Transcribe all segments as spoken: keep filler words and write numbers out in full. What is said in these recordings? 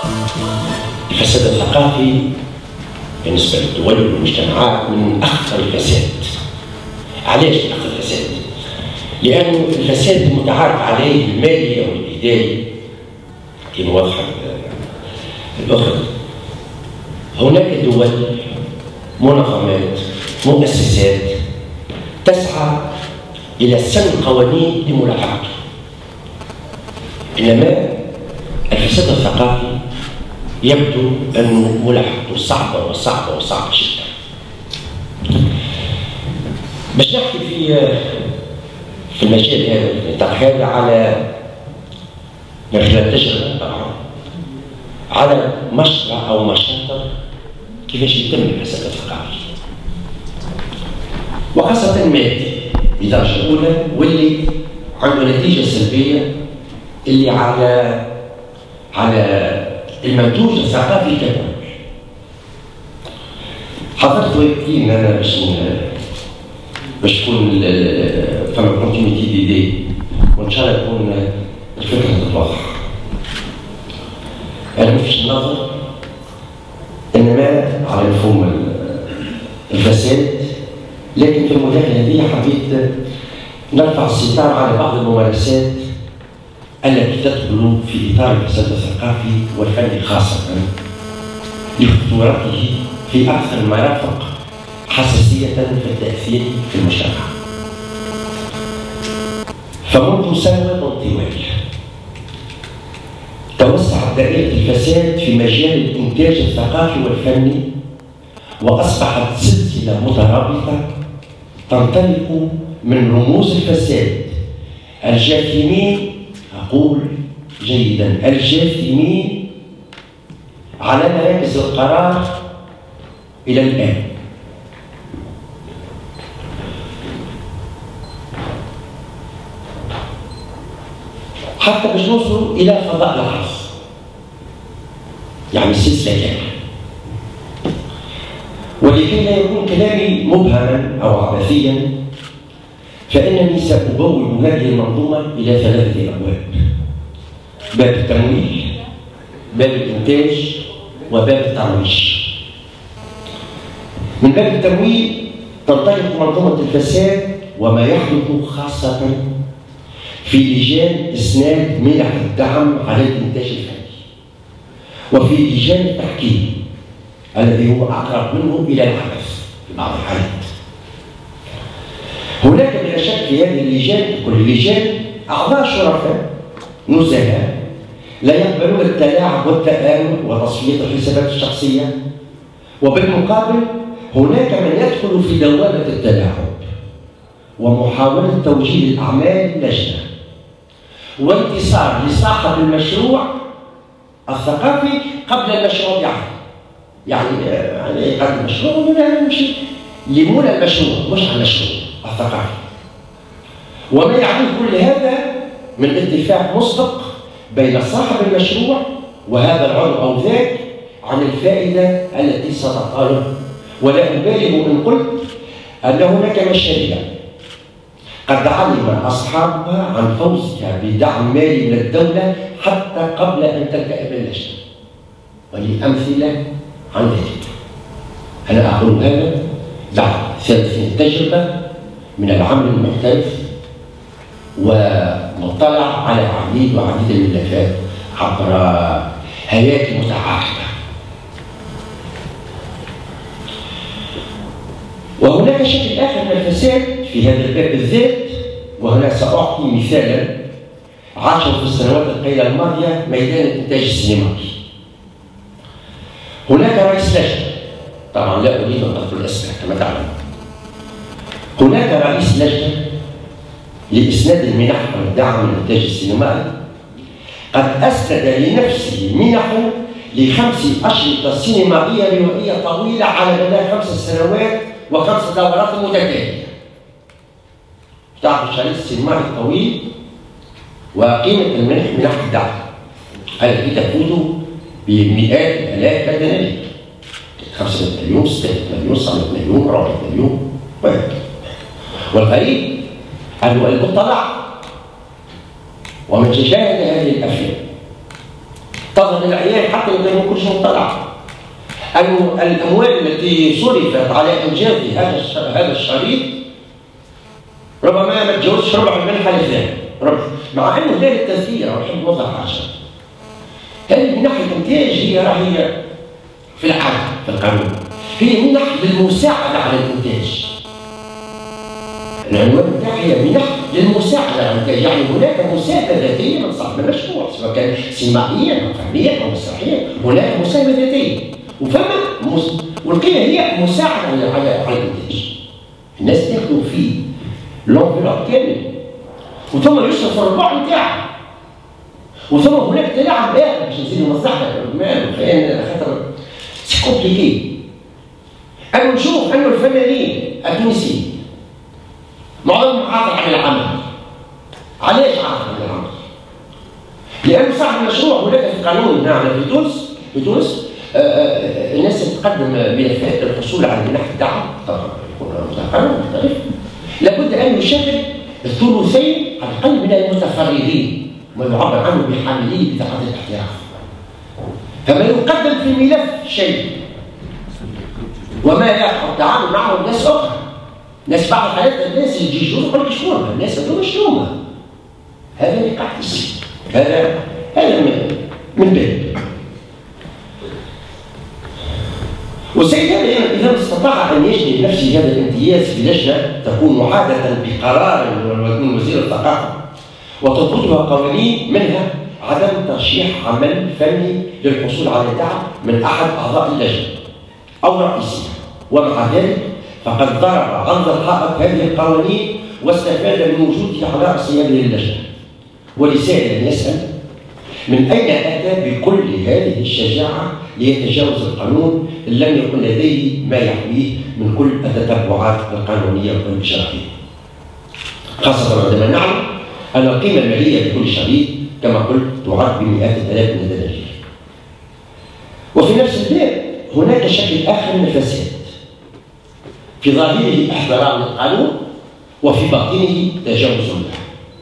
الفساد الثقافي بالنسبة للدول والمجتمعات من أخطر الفساد. علاش من أخطر الفساد؟ لأن الفساد المتعارف عليه المالي أو الإداري كما وضحت الأخرى، هناك دول، منظمات، مؤسسات تسعى إلى سن قوانين لملاحقته، إنما الفساد الثقافي يبدو أن ملاحقته صعبة وصعبة وصعبة جدا. باش نحكي في في المجال هذا في النطاق هذا على من خلال تجربة طبعا على مشروع أو مشاطر كيفاش يتم الفساد الثقافي، وخاصة المادي بدرجة الأولى، واللي عنده نتيجة سلبية اللي على على المنتوج الثقافي ككل. حضرت وقتين أنا باش باش تكون فما كونتينيتي ديدي، وإن شاء الله تكون الفكرة تتوضح. أنا مفيش نظر إنما على مفهوم الفساد، لكن في المداخلة هذه حبيت نرفع الستار على بعض الممارسات التي تدخل في إطار الفساد الثقافي والفني خاصة لخطورته في أكثر المرافق حساسية في التأثير في المجتمع. فمنذ سنوات طويلة توسعت دائرة الفساد في مجال الإنتاج الثقافي والفني، وأصبحت سلسلة مترابطة تنطلق من رموز الفساد الجاثمين، أقول جيدا الجاثمين على مراكز القرار إلى الآن. حتى باش نوصلوا إلى فضاء الحظ، يعني سلسلة كاملة. ولكي لا يكون كلامي مبهما أو عبثيا، فإنني سأبوب هذه المنظومة إلى ثلاثة أبواب: باب التمويل، باب الإنتاج، وباب الترويج. من باب التمويل تنطلق منظومة الفساد وما يحدث خاصة في لجان إسناد منح الدعم على الإنتاج الفني، وفي لجان التحكيم الذي هو أقرب منه إلى العبث في بعض الحالات. هناك بلا شك في هذه اللجان، كل اللجان، أعضاء شرفاء نزهاء لا يقبلون التلاعب والتآمر وتصفية الحسابات الشخصية، وبالمقابل هناك من يدخل في دوامة التلاعب ومحاولة توجيه الأعمال للجنة وانتصار لصاحب المشروع الثقافي قبل المشروع يعني يعني يعني يقدم مشروع ولا يمشي لمولى المشروع مش على المشروع الثقافي. وما يعنيه كل هذا من اتفاق مسبق بين صاحب المشروع وهذا العضو او ذاك عن الفائده التي ستطاله. ولا ابالغ ان قلت ان هناك مشاريع قد علم اصحابها عن فوزها بدعم مالي من الدوله حتى قبل ان تلتئم اللجنه، ولي امثله عن ذلك. انا اقول هذا بعد ثلاثين تجربه من العمل المحترف ومطلع على عديد وعديد الملفات عبر هياكل متعاقبه. وهناك شكل اخر من الفساد في هذا الباب بالذات، وهنا ساعطي مثالا عاشه في السنوات القليله الماضيه ميدان الانتاج السينمائي. هناك رئيس لجنه، طبعا لا اريد ان اذكر الاسماء كما تعلم. هناك رئيس لجنه لاسناد المنح والدعم للانتاج السينمائي قد اسند لنفسه منح لخمس اشرطه سينمائيه روائيه طويله على مدى خمس سنوات وخمس دورات متتاليه. تعرف الشريط السينمائي الطويل وقيمه المنح منح الدعم التي تفوت بمئات الالاف بدنيه، خمسة مليون، ستة مليون، سبعة مليون، أربعة مليون وهكذا. والغريب أنه المطلع ومن تشاهد هذه الأفلام تظهر للعيان حتى لو كان كل شيء مطلع. الاموال التي صرفت على انجاز هذا هذا الشريط ربما ما تجاوزش ربع المنحه للثاني، ربع، مع انه لا للتسجيل. راح نحب نوضح حاجه. هذه من ناحيه الانتاج هي راهي في العدل في القانون، هي من ناحيه المساعده على الانتاج. العنوان بتاعها هي من ناحيه للمساعده على الانتاج، يعني هناك مساعده ذاتيه من صاحب المشروع سواء كان سينمائيا او فنيا او مسرحيا، هناك مساهمه ذاتيه وفما مس... والقيمه هي مساعده على على على الانتاج. الناس تاخذوا فيه لونفلوب كامل وثم يصرف الربع نتاعها، وثم هناك تلاعب اخر باش نزيدوا نوضحها المال وخلينا خاطر سي كومبليكي. انا نشوف انه الفنانين التونسيين معظمهم عاطل عن العمل. علاش عاطل عن العمل؟ لأن صاحب المشروع هناك في قانون هنا في تونس في تونس آآ آآ الناس تقدم ملفات للحصول على منح الدعم، طبعا يكون قانون مختلف، لابد أن يشغل الثلثين على الأقل من المتفرغين، ما يعبر عنه بحاملي بطاقة الاحتراف. فما يقدم في الملف شيء وما يقع التعامل معه ناس أخرى. ناس بعض الحالات الناس اللي يجي يشوفوا يقول لك شكون الناس هذوما شنو؟ هذا اللي قاعد يصير، هذا هذا من من باب. والسيد هذا اذا استطاع ان يجني لنفسه هذا الامتياز في لجنه تكون معادة بقرار من وزير الثقافه وتضبطها قوانين، منها عدم ترشيح عمل فني للحصول على دعم من احد اعضاء اللجنه او رئيسها، ومع ذلك فقد ضرب عرض الحائط هذه القوانين واستفاد من وجوده على راس هذه اللجنه. ولسائل يسال من اين اتى بكل هذه الشجاعه ليتجاوز القانون ان لم يكن لديه ما يحويه من كل التتبعات القانونيه والاجرائيه. خاصه عندما نعلم ان القيمه الماليه لكل شريط كما قلت تعد بمئات الالاف من الدنانير. وفي نفس الباب هناك شكل اخر من الفساد، في ظاهره احترام للقانون وفي باطنه تجاوز له.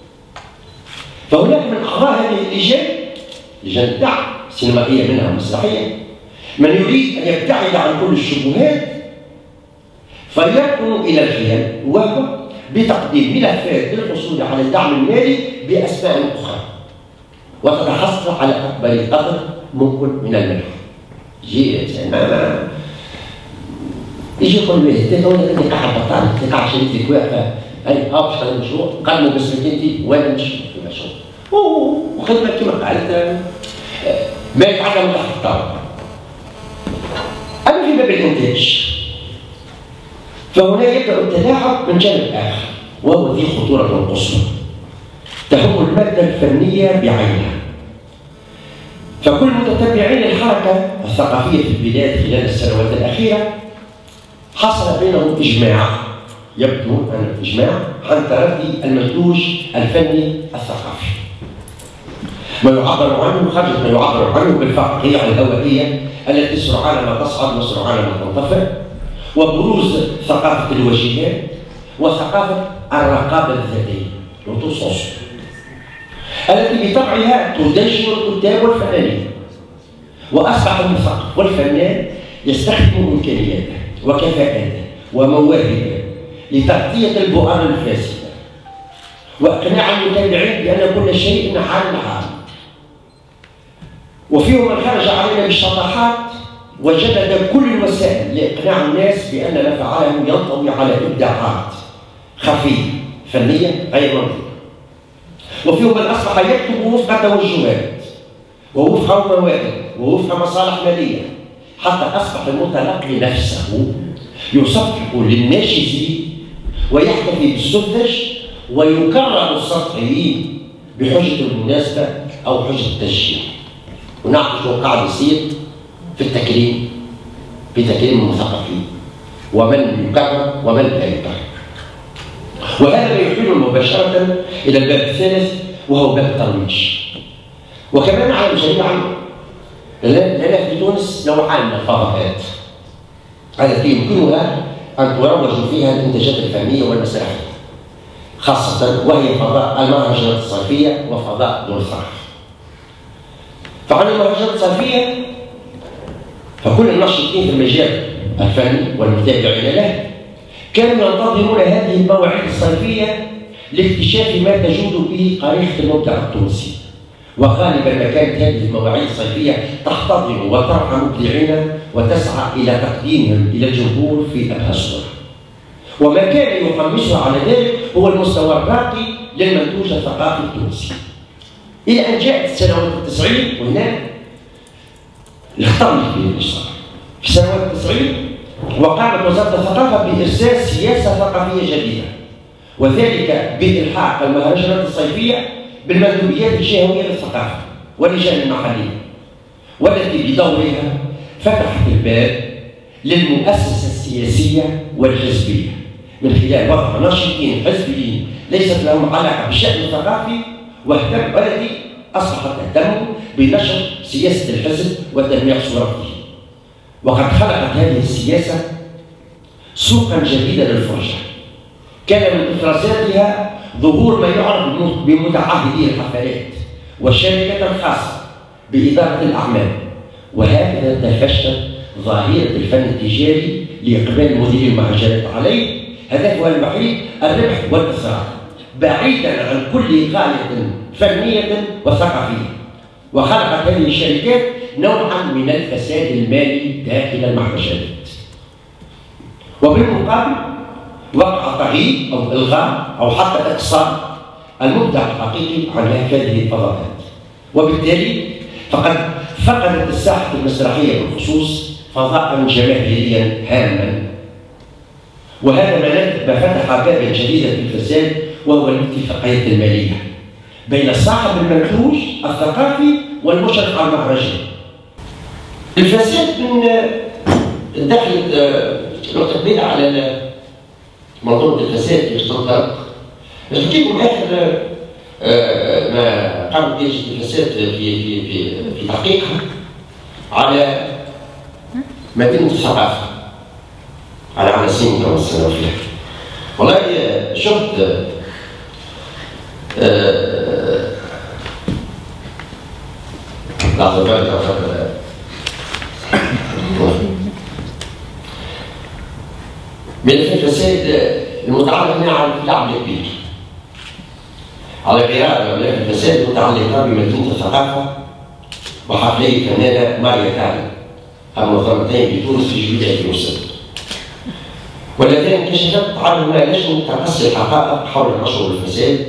فهناك من اعضاء هذه اللجان، لجان الدعم السينمائيه منها المسرحيه، من يريد ان يبتعد عن كل الشبهات فيركن الى الخيال، وهو بتقديم ملفات للحصول على الدعم المالي باسماء اخرى وتتحصل على اكبر قدر ممكن من المنح. يجي ما يجي يقول لي انت تو انت قاعد بطال، انت قاعد شريك واقفه اي اه باش تعمل مشروع قدموا باسمك انت وانا نمشي في المشروع وخدمه كما قالت ما يتعلم تحت الطاوله. اما في باب الانتاج فهنا يبدا التلاعب من جانب اخر وهو ذي خطوره قصوى تهم الماده الفنيه بعينها. فكل متتبعين الحركه الثقافيه في البلاد خلال السنوات الاخيره حصل بينهم اجماع، يبدو ان الاجماع عن تردي المنتوج الفني الثقافي، ما يعبر عنه خرج ما يعبر عنه بالفقريه الهوائيه التي سرعان ما تصعد وسرعان ما تنطفئ، وبروز ثقافه الوجهات وثقافه الرقابه الذاتيه لوتوسونس التي بطبعها تدجن الكتاب والفنانين. واصبح المثقف والفنان يستخدم امكانياته وكفاءاته ومواهبه لتغطيه البؤر الفاسده واقناع المتابعين بان كل شيء حال حال. وفيهم من خرج علينا بالشطحات وجدد كل الوسائل لاقناع الناس بان ما فعله ينطوي على ابداعات خفيه فنيه غير منظوره. وفيهم من اصبح يكتب وفق توجهات ووفق مواد ووفق مصالح ماليه، حتى اصبح المتلقي نفسه يصفق للناشزين ويحتفي بالسذج ويكرر السطحيين بحجه المناسبه او حجه التشجيع. ونعرف شو قاعد يصير في التكريم في تكريم المثقفين ومن يكرر ومن لا يكرر. وهذا ما يحيل مباشره الى الباب الثالث وهو باب الترويج. وكما نعلم جميعا لنا في تونس نوعان من الفضاءات التي يمكنها ان تروج فيها الانتاجات الفنيه والمسرحيه، خاصه وهي فضاء المهرجانات الصيفيه وفضاء دور الثقافه. فعن المهرجانات الصيفية فكل الناشطين في المجال الفني والمتابعين له كانوا ينتظرون هذه المواعيد الصيفية لاكتشاف ما تجود به قريحة المبدع التونسي. وغالبا ما كانت هذه المواعيد الصيفية تحتضن وترعى مبدعين وتسعى إلى تقديمهم إلى الجمهور في أبهى الصورة. وما كان يحمسها على ذلك هو المستوى الراقي للمنتوج الثقافي التونسي. إلى أن جاءت السنوات التسعين وهنا اختلط به الإشراف. في سنوات التسعين وقامت وزارة الثقافة بإرسال سياسة ثقافية جديدة، وذلك بإلحاق المهرجانات الصيفية بالمندوبيات الجهوية للثقافة واللجان المحلية، والتي بدورها فتحت الباب للمؤسسة السياسية والحزبية من خلال وضع ناشطين حزبيين ليست لهم علاقة بالشأن الثقافي واهتم والتي أصبحت تهتم بنشر سياسة الحزب وتنمية صورته. وقد خلقت هذه السياسة سوقا جديدا للفرجة، كان من إفرازاتها ظهور ما يعرف بمتعهدي الحفلات والشركات الخاصة بإدارة الأعمال، وهكذا تفشت ظاهرة الفن التجاري لإقبال مدير المهرجانات عليه هدفها الوحيد الربح والإثراء بعيدا عن كل غاية فنية وثقافية. وخلقت هذه الشركات نوعا من الفساد المالي داخل المهرجانات. وبالمقابل وقع تغيير او الغاء او حتى اقصاء المبدع الحقيقي عن هذه الفضاءات، وبالتالي فقد فقدت الساحه المسرحيه بالخصوص فضاء جماهيريا هاما. وهذا ما فتح بابا جديدا في الفساد، وهو الاتفاقيات الماليه بين صاحب المنتوج الثقافي والمشرف على المهرجان. الفساد من دخلت نقطه كبيره على منظومة الفساد في تطلق. نحكيكم آخر ما قامت به الفساد في في في في تحقيقها على مدينة الثقافة على على سنين كما السنة فيها. والله شفت لحظة بالك ملف الفساد المتعلق هنا على اللعب الكبير، على قراءة ملف الفساد المتعلقة بمدينة الثقافة وحفلي الفنانة ماريا كاري المنظمتين بتونس في جويلية ألفين وستة، واللذان كشفت عنهما لجنة تقصي الحقائق حول النشر والفساد.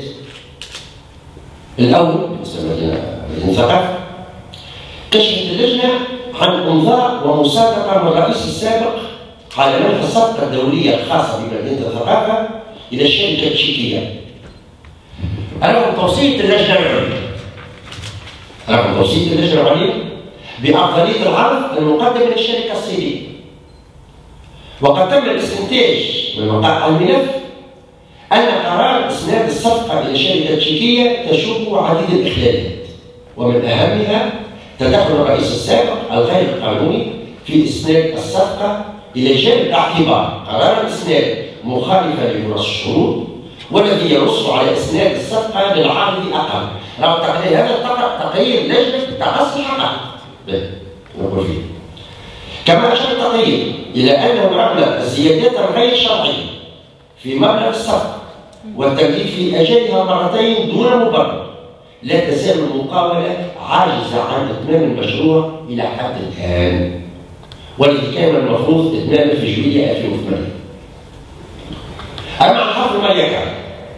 الأول بالنسبة لمدينة الثقافة كشفت اللجنة عن انذار ومصادقة من الرئيس السابق على منح الصفقة الدولية الخاصة بمدينة الثقافة إلى الشركة التشيكية. رغم توصية اللجنة العليا رغم توصية اللجنة العليا بأفضلية العرض المقدم للشركة الصينية. وقد تم الاستنتاج من وقائع الملف أن قرار إسناد الصفقة إلى الشركة التشيكية تشوب عديد الإخلالات، ومن أهمها تدخل الرئيس السابق الغير قانوني في إسناد الصفقة إلى جانب اعتبار قرار الإسناد مخالفا لفرص الشروط، والذي ينص على إسناد الصفقة للعارض أقل. رغم تقرير هذا تقرير لجنة تقصي الحقائق. نقول فيه. كما أشار التقرير إلى أنه رغم الزيادات الغير شرعية في مبلغ الصفقة والتمديد في أجلها مرتين دون مبرر، لا تزال المقاولة عاجزة عن إتمام المشروع إلى حد الآن، والذي كان المفروض إتمامه في جويلية ألفين وثمانية. أما عن حفل ماريا كاري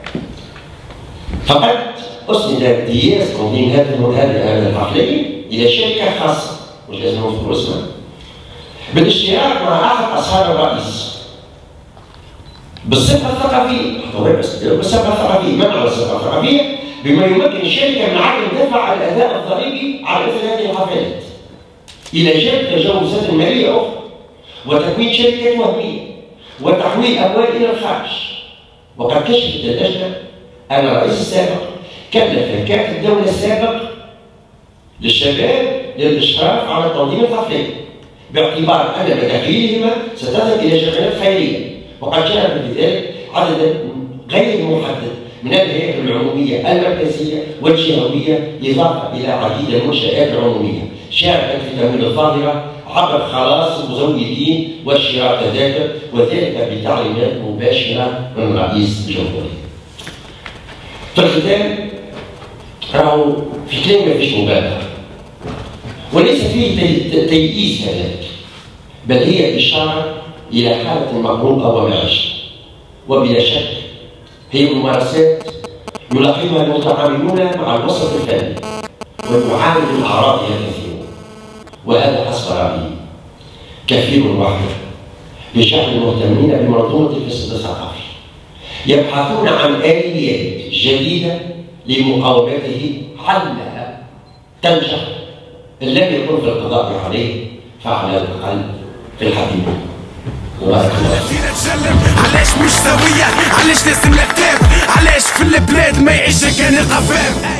فقد أسند دياز تنظيم هذه الحفلية إلى شركة خاصة مش لازم نذكر اسمها بالاشتراك مع أحد أصحاب الرئيس بالصفة الثقافية، بالصفة الثقافية منع الصفة الثقافية بما يمكن الشركة من عدم دفع الأداء الضريبي على مثل هذه الحفلات، إلى جانب تجاوزات مالية أخرى وتكوين شركات وهمية وتحويل أموال إلى الخارج. وقد كشفت اللجنة أن الرئيس السابق كلف كاتب الدولة السابق للشباب للإشراف على تنظيم الحفلات باعتبار أن مداخيلهما ستذهب إلى جمعيات خيرية، وقد جاء بذلك عدد غير محدد من الهيئة العمومية المركزية والجهوية، إضافة إلى عديد المنشآت العمومية شاركت في تمويل الظاهرة عبر خلاص المزودين والشراء التذاكر، وذلك بتعليمات مباشرة من رئيس الجمهورية. في الختام راهو في كلام ما فيش مبالغة وليس فيه تيئيس كذلك، بل هي إشارة إلى حالة مغروبة ومعيشة، وبلا شك هي ممارسات يلاحظها المتعاملون مع الوسط الفني ويعاني من أعراضها كثيرون، وهذا حسب رأيي كثير واحد لجعل المهتمين بمنظومة الفساد الثقافي يبحثون عن آليات جديدة لمقاومته حلها تنجح، إن لم يكن في القضاء عليه فعلى الأقل في الحقيقة. علاش مش سوية؟ علاش لازم نكتب؟ علاش في البلاد ما يعيش كان القفاف؟